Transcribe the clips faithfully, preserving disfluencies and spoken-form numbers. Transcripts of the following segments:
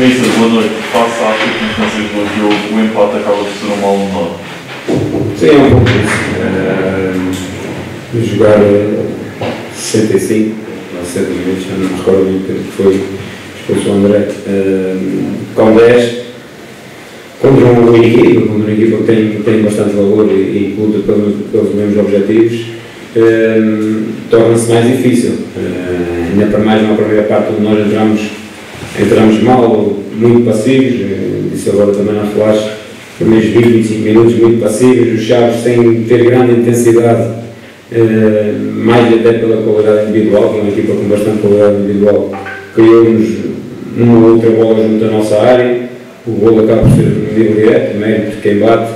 Mister, boa noite. Face às circunstâncias do jogo, o empate acaba por ser um mal menor. Sim, é um pouco isso. Uh, jogar sessenta e cinco, ou setenta minutos, já não me recordo muito que foi expulso o André, uh, com dez, contra uma equipa, contra uma equipa que tem, tem bastante valor e, e luta pelos, pelos mesmos objetivos, uh, torna-se mais difícil. Uh, ainda para mais na primeira parte onde nós entramos, entramos mal, muito passivos, uh, disse agora também na flash, primeiros vinte, vinte e cinco minutos muito passivos, os Chaves sem ter grande intensidade, uh, mais até pela qualidade individual, que é uma equipa com bastante qualidade individual, criou-nos uma outra bola junto à nossa área, o golo acaba por ser um nível direto, mérito de quem bate,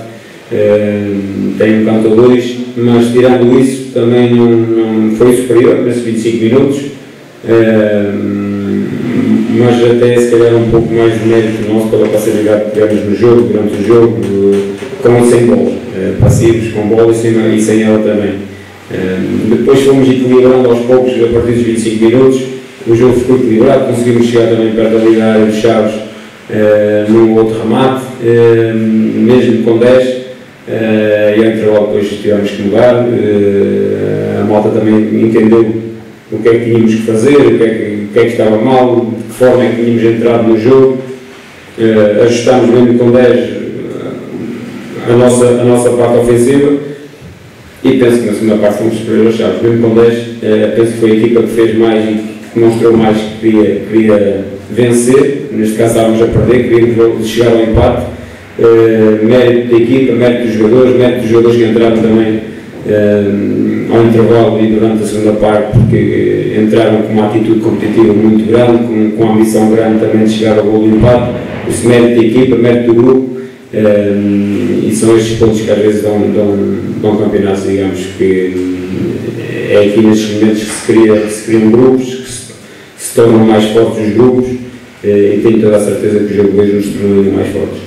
uh, tem um canto a dois, mas tirando isso também não, não foi superior nesses vinte e cinco minutos, uh, mas até se calhar um pouco mais de mérito nosso pela passividade que tivemos no jogo, durante o jogo, com e sem bola, uh, passivos com bola e sem, e sem ela também. Uh, depois fomos equilibrando aos poucos, a partir dos vinte e cinco minutos, o jogo ficou equilibrado, conseguimos chegar também perto da liga área dos Chaves uh, num outro remate, uh, mesmo com dez, uh, e ao intervalo depois tivemos que mudar, uh, a malta também entendeu o que é que tínhamos que fazer, o que é que, o que, é que estava mal, de que forma é que tínhamos entrado no jogo, uh, ajustámos mesmo com dez uh, a, nossa, a nossa parte ofensiva e penso que na segunda parte fomos superiores aos Chaves, mesmo com dez, uh, penso que foi a equipa que fez mais e que mostrou mais que queria, queria vencer, neste caso estávamos a perder, queríamos chegar ao empate, uh, mérito da equipa, mérito dos jogadores, mérito dos jogadores que entraram também Uh, ao intervalo e durante a segunda parte, porque entraram com uma atitude competitiva muito grande, com, com a ambição grande também de chegar ao gol do empate, esse mérito da equipa, mérito do grupo, uh, e são estes pontos que às vezes dão, dão, dão campeonatos, digamos, que é aqui nestes momentos que se, cria, que se criam grupos, que se, que se tornam mais fortes os grupos, uh, e tenho toda a certeza que o jogo hoje nos tornou ainda mais fortes.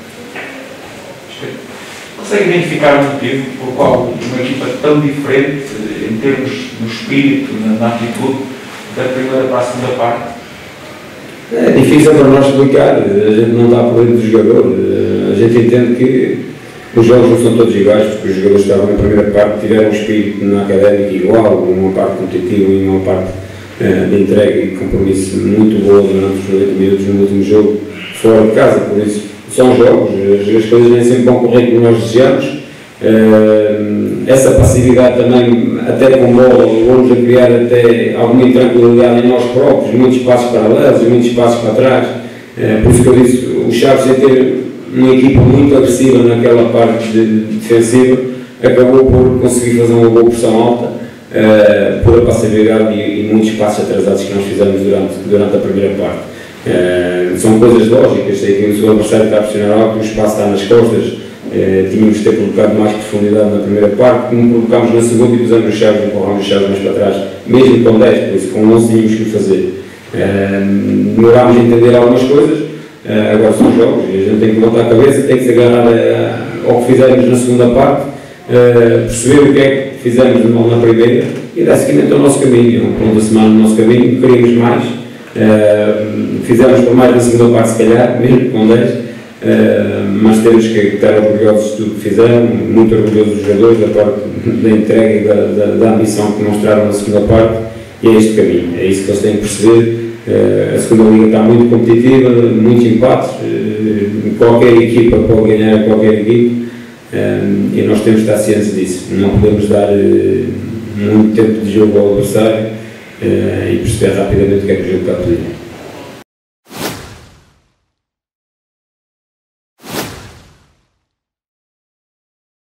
Consegue identificar o motivo por qual uma equipa tão diferente, em termos do espírito, na, na atitude, da primeira para a segunda parte? É difícil para nós explicar, a gente não está por dentro do jogador, a gente entende que os jogos não são todos iguais, porque os jogadores que estavam na primeira parte tiveram um espírito na académica igual, uma parte competitiva e uma parte uh, de entrega e compromisso muito boa durante os noventa minutos no último jogo, fora de casa, por isso são jogos, as coisas nem sempre vão correr como nós desejamos, uh, essa passividade também, até com bola, vamos a criar até alguma intranquilidade em nós próprios, muitos passos paralelos e muitos passos para trás, uh, por isso que eu disse, o Chaves sem ter uma equipa muito agressiva naquela parte de, de defensiva, acabou por conseguir fazer uma boa pressão alta, uh, por a passividade e, e muitos passos atrasados que nós fizemos durante, durante a primeira parte. Uh, são coisas lógicas, sei que o seu adversário está a pressionar algo, o espaço está nas costas, uh, tínhamos de ter colocado mais profundidade na primeira parte, como colocámos na segunda e pusemos os Chaves, empurramos os Chaves mais para trás, mesmo com dez, por isso com onze tínhamos que o fazer. Uh, demorámos a entender algumas coisas, uh, agora são jogos e a gente tem que voltar a cabeça, tem que se agarrar a, a, ao que fizemos na segunda parte, uh, perceber o que é que fizemos de mal na primeira e dar seguimento ao nosso caminho, um ponto da semana no nosso caminho, queríamos mais. Uh, fizemos por mais na segunda parte se calhar, mesmo com dez, uh, mas temos que estar orgulhosos de tudo que fizemos, muito orgulhosos dos jogadores, da parte da entrega e da, da, da ambição que mostraram na segunda parte, e é este caminho, é isso que eles têm que perceber. Uh, a segunda liga está muito competitiva, muitos empates, uh, qualquer equipa pode ganhar a qualquer equipe, uh, e nós temos que estar cientes disso, não podemos dar uh, muito tempo de jogo ao adversário, Uh, e perceber rapidamente o que é que o jogo está a pedir.